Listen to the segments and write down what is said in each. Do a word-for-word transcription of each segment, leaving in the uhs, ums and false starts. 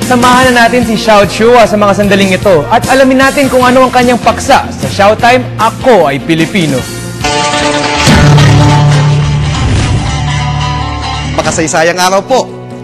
Samahan na natin si Xiao sa mga sandaling ito at alamin natin kung ano ang kanyang paksa sa Xiao Time, Ako ay Pilipino. Makasaysayang araw po.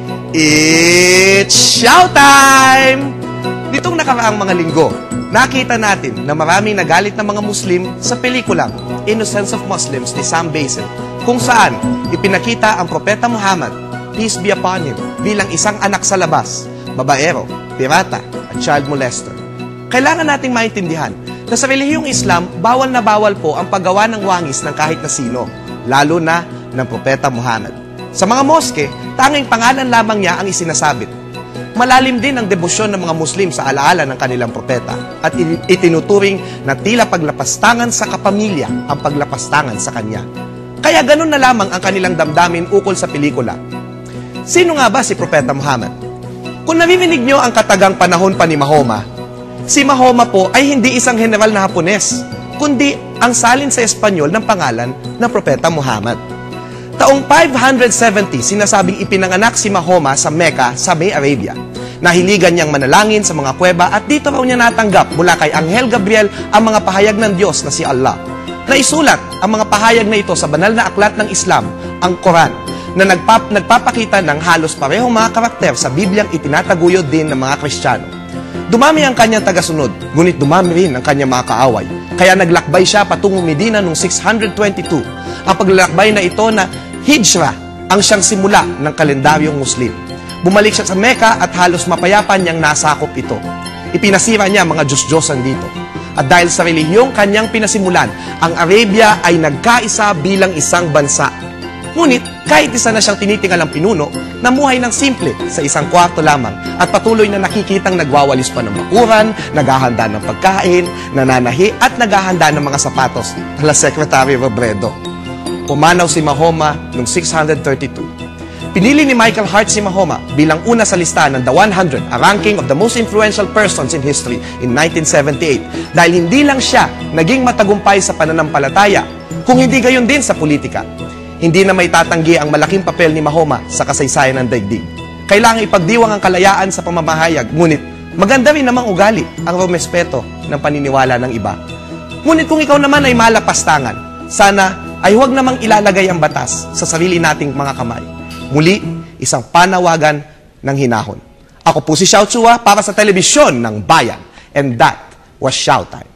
It's Xiao Time! Nitong nakaraang mga linggo, nakita natin na maraming nagalit na mga Muslim sa pelikulang Innocence of Muslims ni Sam Basil, kung saan ipinakita ang Propeta Muhammad, peace be upon him, bilang isang anak sa labas, babaero, pirata, at child molester. Kailangan nating maintindihan na sa relihiyong Islam, bawal na bawal po ang paggawa ng wangis ng kahit na sino, lalo na ng Propeta Muhammad. Sa mga moske, tanging pangalan lamang niya ang isinasabit. Malalim din ang debosyon ng mga Muslim sa alaala ng kanilang propeta at itinuturing na tila paglapastangan sa kapamilya ang paglapastangan sa kanya. Kaya ganun na lamang ang kanilang damdamin ukol sa pelikula. Sino nga ba si Propeta Muhammad? Kung naririnig nyo ang katagang panahon pa ni Mahoma, si Mahoma po ay hindi isang general na Hapones, kundi ang salin sa Espanyol ng pangalan ng Propeta Muhammad. Taong five hundred seventy, sinasabing ipinanganak si Mahoma sa Mecca, sa May Arabia. Nahiligan niyang manalangin sa mga kuweba at dito raw niya natanggap mula kay Anghel Gabriel ang mga pahayag ng Diyos na si Allah. Naisulat ang mga pahayag na ito sa banal na aklat ng Islam, ang Quran, na nagpap nagpapakita ng halos parehong mga karakter sa Bibliang itinataguyod din ng mga Kristiyano. Dumami ang kanyang tagasunod, ngunit dumami rin ang kanyang mga kaaway. Kaya naglakbay siya patungong Medina noong six hundred twenty-two. Ang paglalakbay na ito na Hijra ang siyang simula ng kalendaryong Muslim. Bumalik siya sa Mecca at halos mapayapa niyang nasakop ito. Ipinasira niya mga Diyos-Diyosan dito. At dahil sa relihiyong kanyang pinasimulan, ang Arabia ay nagkaisa bilang isang bansa. Ngunit, kahit isa na siyang tinitingalang pinuno, namuhay ng simple sa isang kwarto lamang at patuloy na nakikitang nagwawalis pa ng bakuran, naghahanda ng pagkain, nananahi at naghahanda ng mga sapatos na Secretary Robredo. Pumanaw si Mahoma noong six hundred thirty-two. Pinili ni Michael Hart si Mahoma bilang una sa listahan ng The one hundred, a ranking of the most influential persons in history in nineteen seventy-eight, dahil hindi lang siya naging matagumpay sa pananampalataya, kung hindi gayon din sa politika. Hindi na may tatanggi ang malaking papel ni Mahoma sa kasaysayan ng daigdig. Kailangan ipagdiwang ang kalayaan sa pamamahayag, ngunit maganda rin namang ugali ang rumespeto ng paniniwala ng iba. Ngunit kung ikaw naman ay malapastangan, sana ay huwag namang ilalagay ang batas sa sarili nating mga kamay. Muli, isang panawagan ng hinahon. Ako po si Xiao para sa telebisyon ng Bayan. And that was Xiao Time.